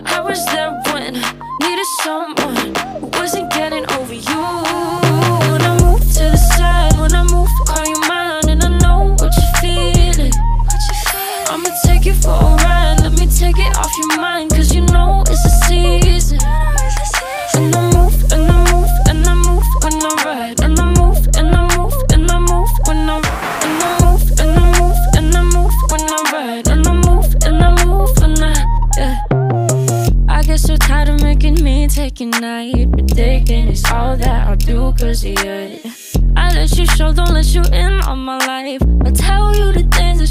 I was there when needed someone who wasn't getting over you. When I move to the side, when I move, call you mine, and I know what you're feeling. I'ma take you for a ride, let me take it off your mind, cause you know it's a season. And I move, and I move, and I move when I ride, and I move, and I move, and I move when I ride, and I move, and I move, and I move when I ride, and I move, and I move when I get so tired of making me take your night, predicting it's all that I'll do cause of you. I let you show, don't let you in on my life. I tell you the things